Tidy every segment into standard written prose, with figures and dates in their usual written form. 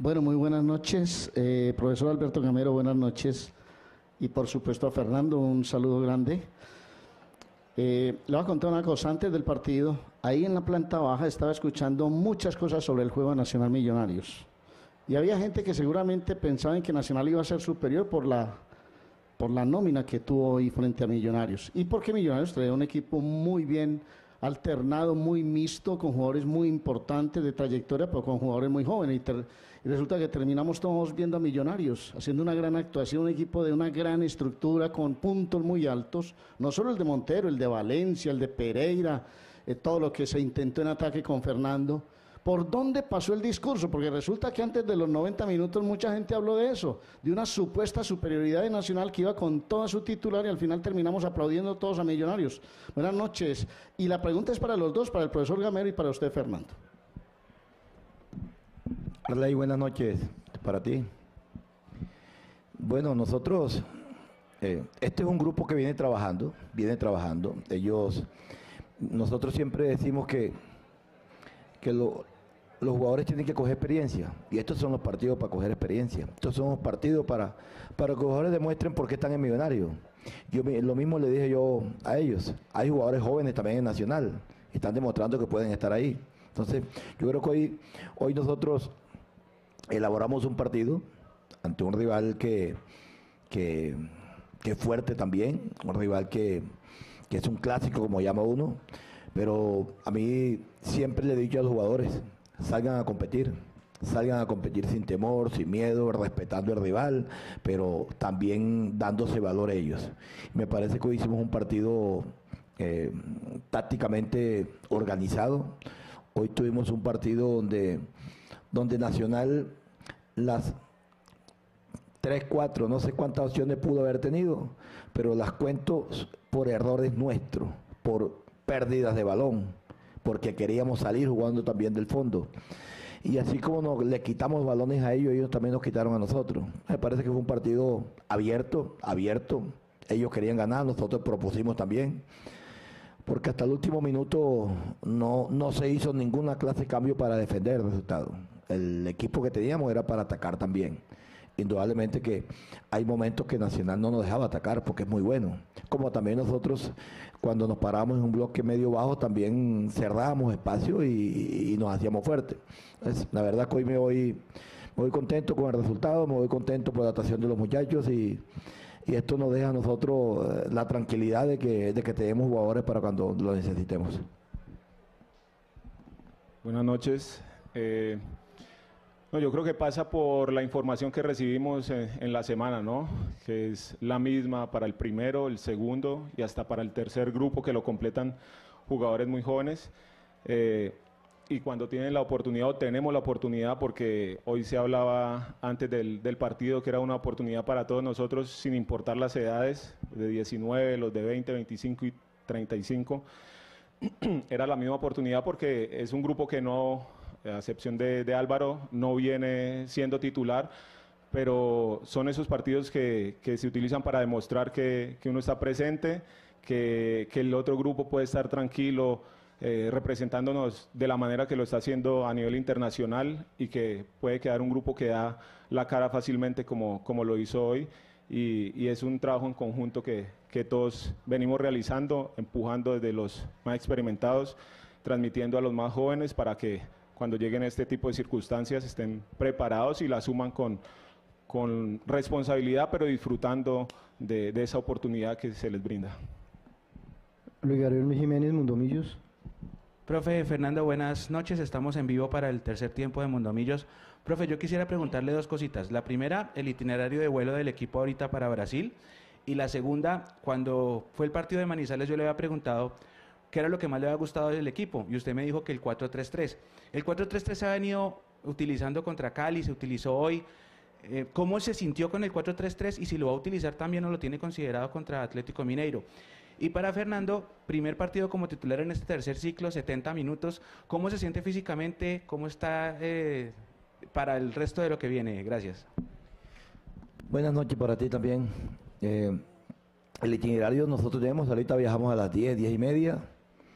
Bueno, muy buenas noches, profesor Alberto Gamero, buenas noches, y por supuesto a Fernando, un saludo grande. Le voy a contar una cosa, antes del partido, ahí en la planta baja estaba escuchando muchas cosas sobre el juego de Nacional Millonarios, y había gente que seguramente pensaba en que Nacional iba a ser superior por la nómina que tuvo hoy frente a Millonarios, y porque Millonarios traía un equipo muy bien alternado, muy mixto, con jugadores muy importantes de trayectoria, pero con jugadores muy jóvenes, y resulta que terminamos todos viendo a Millonarios, haciendo una gran actuación, un equipo de una gran estructura, con puntos muy altos, no solo el de Montero, el de Valencia, el de Pereira, todo lo que se intentó en ataque con Fernando. ¿Por dónde pasó el discurso? Porque resulta que antes de los 90 minutos mucha gente habló de eso, de una supuesta superioridad de Nacional que iba con toda su titular, y al final terminamos aplaudiendo todos a Millonarios. Buenas noches. Y la pregunta es para los dos, para el profesor Gamero y para usted, Fernando. Arley, buenas noches para ti. Bueno, nosotros, este es un grupo que viene trabajando. Nosotros siempre decimos que los jugadores tienen que coger experiencia, y estos son los partidos para coger experiencia. Estos son los partidos para que los jugadores demuestren por qué están en Millonarios. Lo mismo le dije yo a ellos. Hay jugadores jóvenes también en Nacional, están demostrando que pueden estar ahí. Entonces, yo creo que hoy nosotros elaboramos un partido ante un rival que es fuerte también, un rival que es un clásico, como llama uno, pero a mí siempre le he dicho a los jugadores: salgan a competir sin temor, sin miedo, respetando al rival, pero también dándose valor a ellos. Me parece que hoy hicimos un partido tácticamente organizado. Hoy tuvimos un partido donde Nacional, las 3, 4, no sé cuántas opciones pudo haber tenido, pero las cuento por errores nuestros, por pérdidas de balón, porque queríamos salir jugando también del fondo. Y así como le quitamos balones a ellos también nos quitaron a nosotros. Me parece que fue un partido abierto. Ellos querían ganar, nosotros propusimos también, porque hasta el último minuto no se hizo ninguna clase de cambio para defender el resultado. El equipo que teníamos era para atacar también. Indudablemente que hay momentos que Nacional no nos dejaba atacar porque es muy bueno. Como también nosotros, cuando nos parábamos en un bloque medio bajo, también cerrábamos espacio y nos hacíamos fuertes. La verdad que hoy me voy contento con el resultado, me voy contento por la actuación de los muchachos, y esto nos deja a nosotros la tranquilidad de que tenemos jugadores para cuando lo necesitemos. Buenas noches. No, yo creo que pasa por la información que recibimos en la semana, ¿no? Que es la misma para el primero, el segundo y hasta para el tercer grupo, que lo completan jugadores muy jóvenes. Y cuando tienen la oportunidad, o tenemos la oportunidad, porque hoy se hablaba antes del partido que era una oportunidad para todos nosotros, sin importar las edades, de 19, los de 20, 25 y 35, era la misma oportunidad, porque es un grupo que no, a excepción de Álvaro, no viene siendo titular, pero son esos partidos que se utilizan para demostrar que uno está presente, que el otro grupo puede estar tranquilo, representándonos de la manera que lo está haciendo a nivel internacional, y que puede quedar un grupo que da la cara fácilmente como lo hizo hoy, y es un trabajo en conjunto que todos venimos realizando, empujando desde los más experimentados, transmitiendo a los más jóvenes para que cuando lleguen a este tipo de circunstancias estén preparados y la asuman con responsabilidad, pero disfrutando de esa oportunidad que se les brinda. Luis Gabriel Jiménez, Mundomillos. Profe Fernando, buenas noches. Estamos en vivo para el tercer tiempo de Mundomillos. Profe, yo quisiera preguntarle dos cositas. La primera, el itinerario de vuelo del equipo ahorita para Brasil. Y la segunda, cuando fue el partido de Manizales, yo le había preguntado qué era lo que más le había gustado del equipo, y usted me dijo que el 4-3-3. El 4-3-3 se ha venido utilizando contra Cali, se utilizó hoy. ¿Cómo se sintió con el 4-3-3 y si lo va a utilizar también o lo tiene considerado contra Atlético Mineiro? Y para Fernando, primer partido como titular en este tercer ciclo, 70 minutos. ¿Cómo se siente físicamente? ¿Cómo está para el resto de lo que viene? Gracias. Buenas noches para ti también. El itinerario nosotros tenemos, ahorita viajamos a las 10, 10:30.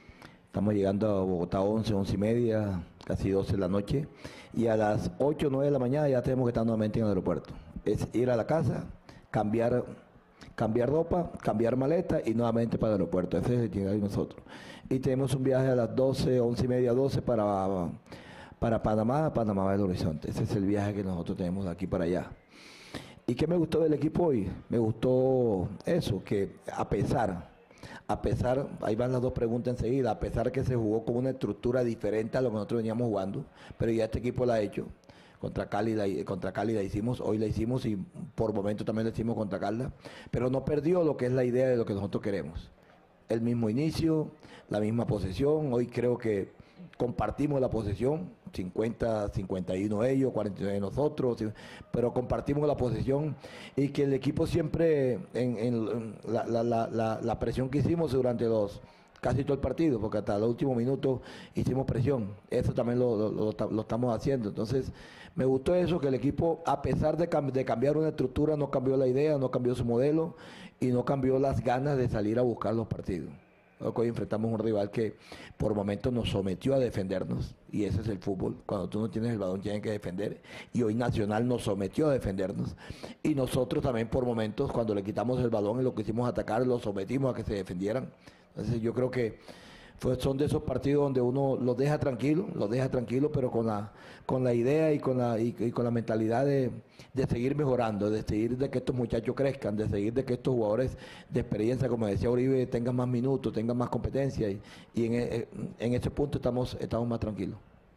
Estamos llegando a Bogotá 11 y media, casi 12 de la noche. Y a las 8 o 9 de la mañana ya tenemos que estar nuevamente en el aeropuerto. Es ir a la casa, cambiar ropa, cambiar maleta y nuevamente para el aeropuerto. Ese es el itinerario de nosotros. Y tenemos un viaje a las 12, 11 y media, 12 para Panamá del Horizonte. Ese es el viaje que nosotros tenemos de aquí para allá. ¿Y qué me gustó del equipo hoy? Me gustó eso, que a pesar, ahí van las dos preguntas enseguida, a pesar que se jugó con una estructura diferente a lo que nosotros veníamos jugando, pero ya este equipo la ha hecho. Contra Cali la hicimos, hoy la hicimos y por momentos también la hicimos contra Caldas, pero no perdió lo que es la idea de lo que nosotros queremos. El mismo inicio, la misma posesión, hoy creo que compartimos la posesión, 50-51 ellos, 49 nosotros, pero compartimos la posesión y que el equipo siempre, en la presión que hicimos durante casi todo el partido, porque hasta el último minuto hicimos presión, eso también lo estamos haciendo. Entonces me gustó eso, que el equipo, a pesar de cambiar una estructura, no cambió la idea, no cambió su modelo y no cambió las ganas de salir a buscar los partidos. Hoy enfrentamos un rival que por momentos nos sometió a defendernos, y ese es el fútbol. Cuando tú no tienes el balón tienes que defender, y hoy Nacional nos sometió a defendernos, y nosotros también por momentos, cuando le quitamos el balón y lo quisimos atacar, los sometimos a que se defendieran. Entonces yo creo que son de esos partidos donde uno los deja tranquilo, pero con la idea y con la mentalidad de seguir mejorando, de seguir de que estos muchachos crezcan, de seguir de que estos jugadores de experiencia, como decía Uribe, tengan más minutos, tengan más competencia, y en ese punto estamos más tranquilos.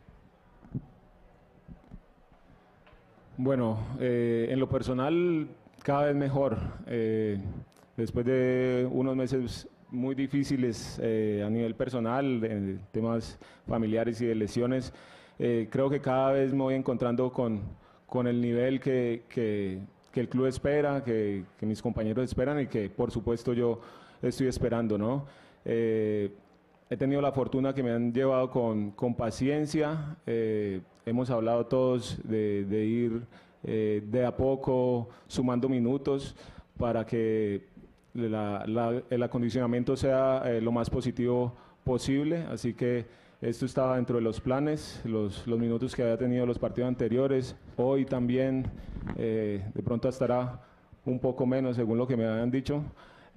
Bueno, en lo personal cada vez mejor. Después de unos meses muy difíciles a nivel personal, de temas familiares y de lesiones, creo que cada vez me voy encontrando con el nivel que el club espera, que mis compañeros esperan y que por supuesto yo estoy esperando, ¿no? He tenido la fortuna que me han llevado con paciencia, hemos hablado todos de ir de a poco sumando minutos para que el acondicionamiento sea lo más positivo posible, así que esto estaba dentro de los planes, los minutos que había tenido los partidos anteriores. Hoy también de pronto estará un poco menos según lo que me habían dicho,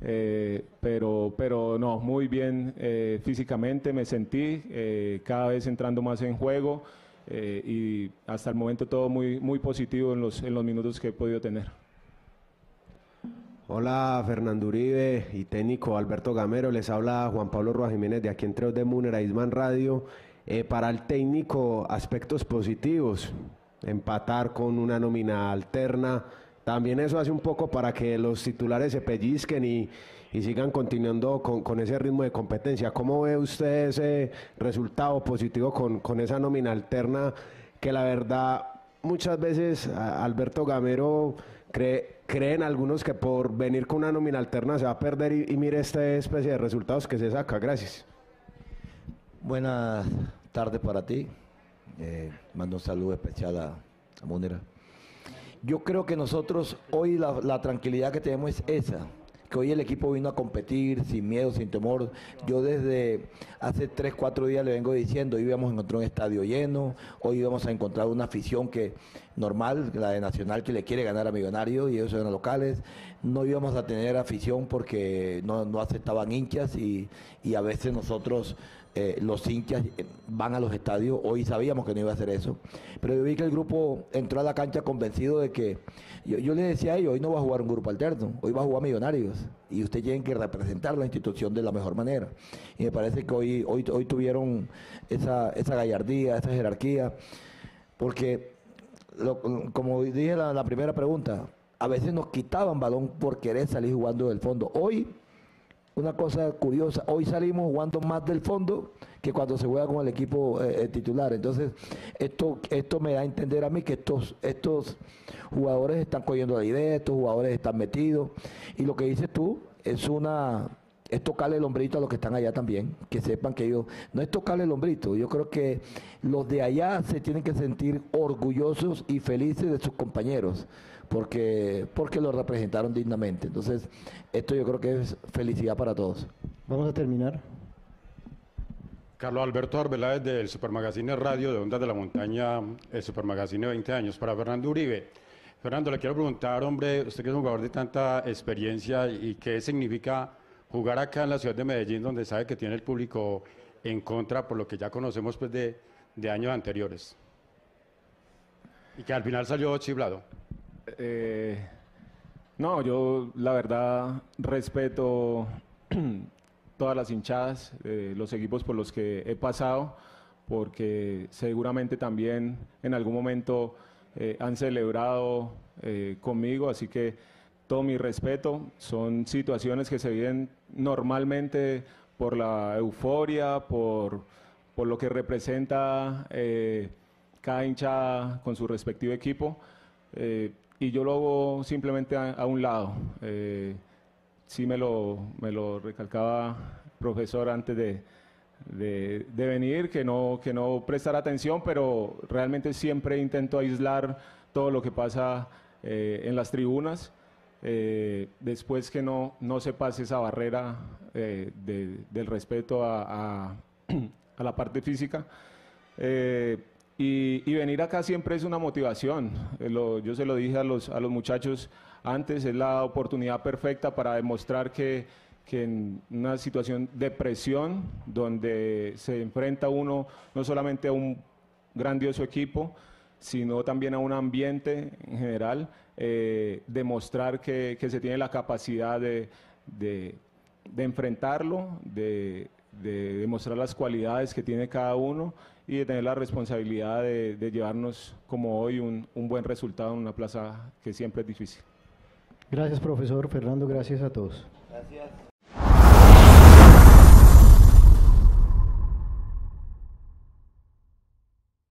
pero no, muy bien físicamente me sentí, cada vez entrando más en juego, y hasta el momento todo muy positivo en los minutos que he podido tener. Hola, Fernando Uribe y técnico Alberto Gamero, les habla Juan Pablo Roa Jiménez de aquí en Treos de Múnera, Isman Radio. Para el técnico, aspectos positivos, empatar con una nómina alterna, también eso hace un poco para que los titulares se pellizquen y sigan continuando con ese ritmo de competencia. ¿Cómo ve usted ese resultado positivo con esa nómina alterna que la verdad muchas veces Alberto Gamero creen algunos que por venir con una nómina alterna se va a perder y mire esta especie de resultados que se saca? Gracias. Buenas tardes para ti. Mando un saludo especial a Múnera. Yo creo que nosotros hoy la tranquilidad que tenemos es esa, que hoy el equipo vino a competir sin miedo, sin temor. Yo desde hace 3, 4 días le vengo diciendo, hoy íbamos a encontrar un estadio lleno, hoy íbamos a encontrar una afición que normal, la de Nacional, que le quiere ganar a Millonarios, y ellos eran locales. No íbamos a tener afición porque no aceptaban hinchas, y a veces nosotros, los hinchas van a los estadios. Hoy sabíamos que no iba a hacer eso, pero yo vi que el grupo entró a la cancha convencido de que, yo le decía a ellos, hoy no va a jugar un grupo alterno, hoy va a jugar Millonarios, y ustedes tienen que representar la institución de la mejor manera. Y me parece que hoy tuvieron esa gallardía, esa jerarquía, porque como dije en la primera pregunta, a veces nos quitaban balón por querer salir jugando del fondo. Hoy, una cosa curiosa, hoy salimos jugando más del fondo que cuando se juega con el equipo titular. Entonces, esto me da a entender a mí que estos jugadores están cogiendo la idea, estos jugadores están metidos, y lo que dices tú es tocarle el hombrito a los que están allá también, que sepan que ellos, no es tocarle el hombrito, yo creo que los de allá se tienen que sentir orgullosos y felices de sus compañeros, porque los representaron dignamente. Entonces, esto yo creo que es felicidad para todos. Vamos a terminar. Carlos Alberto Arbeláez del Supermagazine Radio de Ondas de la Montaña, el Supermagazine 20 años, para Fernando Uribe. Fernando, le quiero preguntar, hombre, usted que es un jugador de tanta experiencia y qué significa jugar acá en la ciudad de Medellín, donde sabe que tiene el público en contra, por lo que ya conocemos pues, de años anteriores. Y que al final salió chiflado. No, yo la verdad respeto todas las hinchadas, los equipos por los que he pasado, porque seguramente también en algún momento han celebrado conmigo, así que todo mi respeto. Son situaciones que se viven normalmente por la euforia, por lo que representa cada hincha con su respectivo equipo, y yo lo hago simplemente a un lado. Sí me lo recalcaba el profesor antes de venir, que no prestar atención, pero realmente siempre intento aislar todo lo que pasa en las tribunas, después que no se pase esa barrera del respeto a la parte física. Y venir acá siempre es una motivación. Yo se lo dije a los muchachos antes, es la oportunidad perfecta para demostrar que en una situación de presión, donde se enfrenta uno no solamente a un grandioso equipo, sino también a un ambiente en general, demostrar que se tiene la capacidad de enfrentarlo, de demostrar las cualidades que tiene cada uno y de tener la responsabilidad de llevarnos, como hoy, un buen resultado en una plaza que siempre es difícil. Gracias, profesor Fernando, gracias a todos. Gracias.